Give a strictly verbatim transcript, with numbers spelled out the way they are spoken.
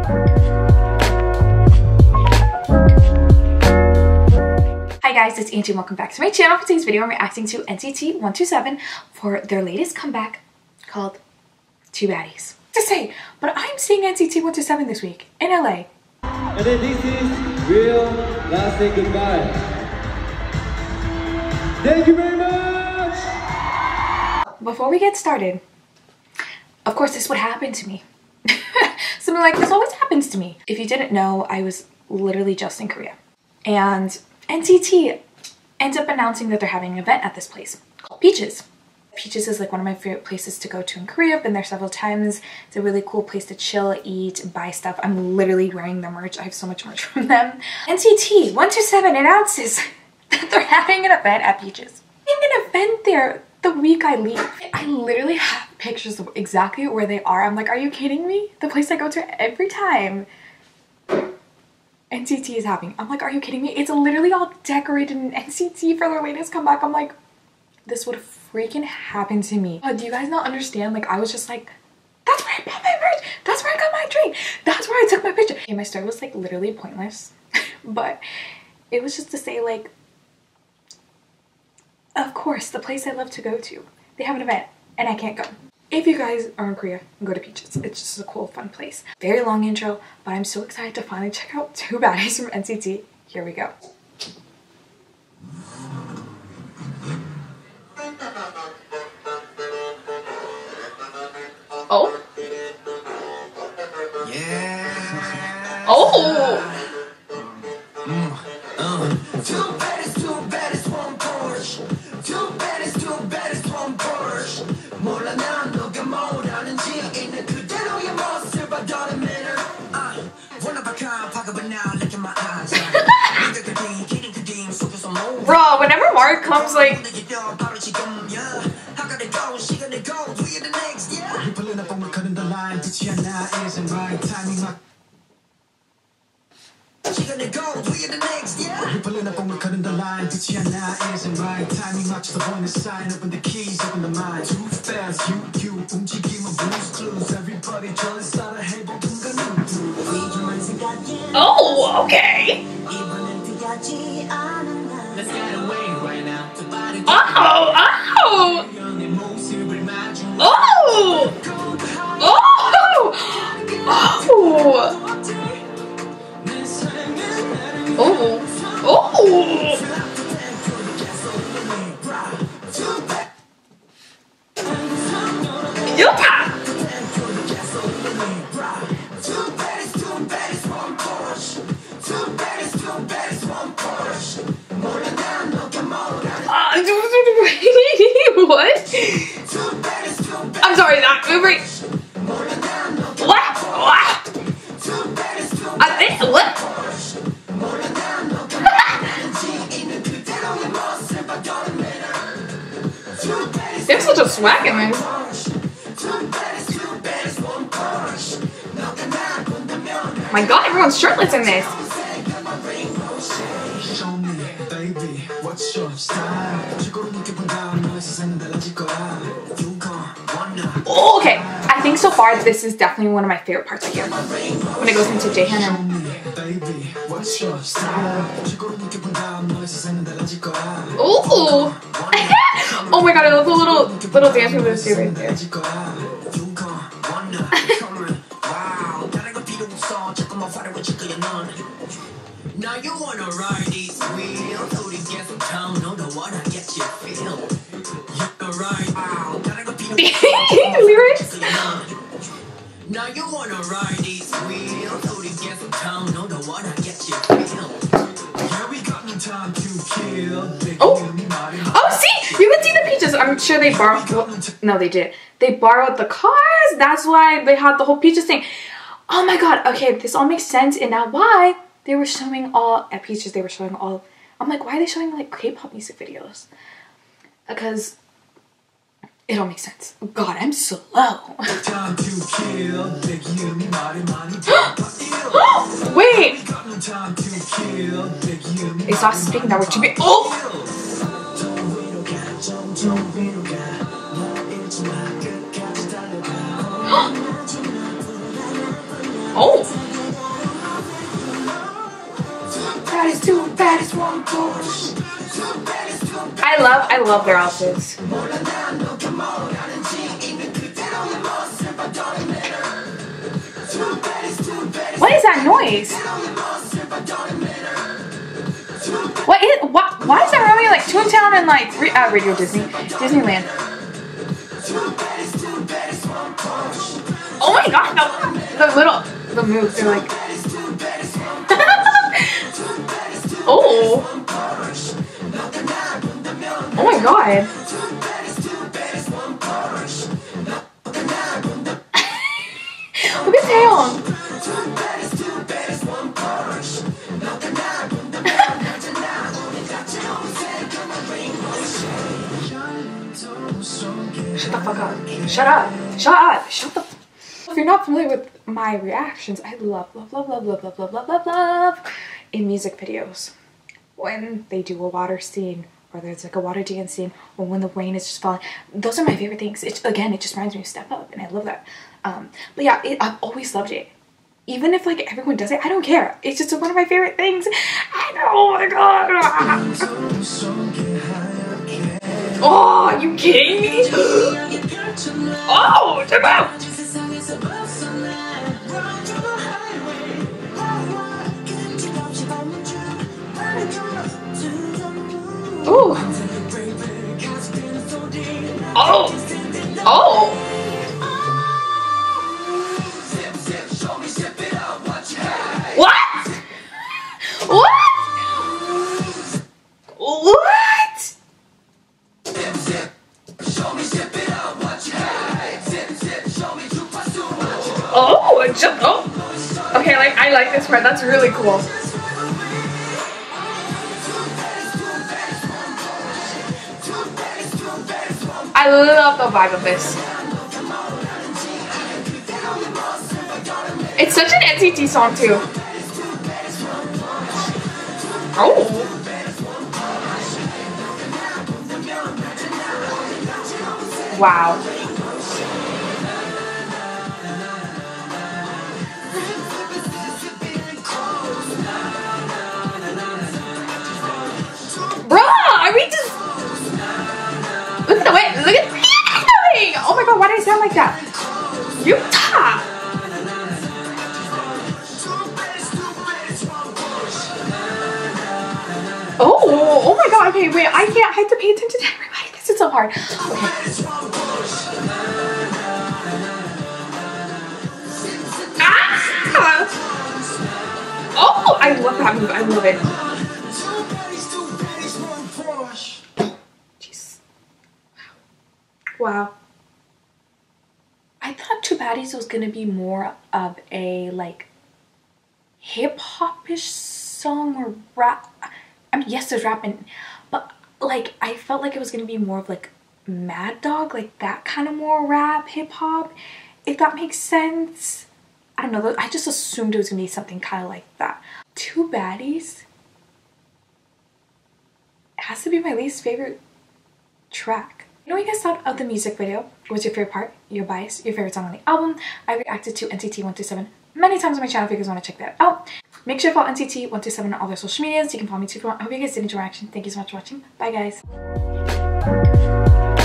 Hi guys, it's Angie and welcome back to my channel. For today's video, I'm reacting to N C T one two seven for their latest comeback called Two Baddies. To say, but I'm seeing N C T one two seven this week in L A. And then this is real last say goodbye. Thank you very much! Before we get started, of course this would happen to me. Something like this always happens to me. If you didn't know, I was literally just in Korea. And N C T ends up announcing that they're having an event at this place called Peaches. Peaches is like one of my favorite places to go to in Korea. I've been there several times. It's a really cool place to chill, eat, buy stuff. I'm literally wearing their merch. I have so much merch from them. N C T one two seven announces that they're having an event at Peaches. Having an event there the week I leave. I literally have pictures of exactly where they are. I'm like, are you kidding me? The place I go to every time N C T is having. I'm like, are you kidding me? It's literally all decorated in N C T for their latest comeback. I'm like, this would freaking happen to me. Oh, do you guys not understand? Like, I was just like, that's where I bought my merch. That's where I got my drink. That's where I took my picture. Okay, my story was like literally pointless, but it was just to say like, of course, the place I love to go to, they have an event and I can't go. If you guys are in Korea, go to Peaches. It's just a cool, fun place. Very long intro, but I'm so excited to finally check out Two Baddies from N C T. Here we go. Oh. Yeah. Oh. Mm. Uh. Two baddies, two baddies, one Porsche. Two baddies, two baddies, one Porsche. 몰라 난 너가 뭐라는지 있는 그대로의 모습을 don't matter. I wanna back up, back up now, look in my eyes. Bro, whenever Mark comes like oh, okay. Let's get away right now. Oh, oh, oh, oh, oh, oh, yeah. What? I'm sorry, that right. What? What? I think what? There's such a swag in this. My God, everyone's shirtless in this. Oh, okay, I think so far this is definitely one of my favorite parts right here. When it goes into Jaehyun and oh, oh my God, I love the little little dance moves too right there. Now you wanna ride these wheels, so to get some town, no, no, wanna get your feel. You can ride out, gotta go lyrics. Now you wanna ride these wheels, so to get some town, no, no, wanna get your feel. Yeah, we got no time to kill. Oh, oh, see, you can see the Peaches. I'm sure they borrowed. Well, no, they did. They borrowed the cars. That's why they had the whole Peaches thing. Oh my God. Okay, this all makes sense. And now why they were showing all at Peaches. They were showing all. I'm like, why are they showing like K-pop music videos? Because it all makes sense. God, I'm slow. Wait. They stopped speaking that word too big. Oh. Oh. I love, I love their outfits. What is that noise? What is, what, why is that reminding me of like Toontown and like, uh, Radio Disney, Disneyland? Oh my god, the, the little, the moves, they're like, oh, oh my god. Look at Taeyong. Shut the fuck up. Shut up. Shut up. Shut the f. If you're not familiar with my reactions, I love, love, love, love, love, love, love, love, love, love in music videos. When they do a water scene, or there's like a water dance scene, or when the rain is just falling. Those are my favorite things. It, again, it just reminds me of Step Up, and I love that. Um, but yeah, it, I've always loved it. Even if like everyone does it, I don't care. It's just one of my favorite things. I know, oh my god. Oh, are you kidding me? Oh, check out. Ooh. Oh. Oh. What? What? What? Oh, it just, oh. Okay, like I like this part. That's really cool. I love the vibe of this. It's such an N C T song too. Oh. Wow. Bruh, are we just... Look at the way, look at the doing. Oh my god, why did I sound like that? Utah. Oh, oh my god, okay, wait, I can't, I have to pay attention to everybody. This is so hard. Okay. Ah! Oh, I love that move, I love it. Jeez. Wow. I thought Two Baddies was gonna be more of a, like, hip-hop-ish song or rap. I mean, yes, there's rapping, but like I felt like it was gonna be more of like Mad Dog, like that kind of more rap hip hop, if that makes sense. I don't know. I just assumed it was gonna be something kind of like that. Two Baddies has to be my least favorite track. You know what you guys thought of the music video? What's your favorite part? Your bias? Your favorite song on the album? I reacted to N C T one two seven many times on my channel if you guys want to check that out. Make sure to follow N C T one two seven on all their social medias. You can follow me too if you want. I hope you guys did enjoy my reaction. Thank you so much for watching. Bye guys.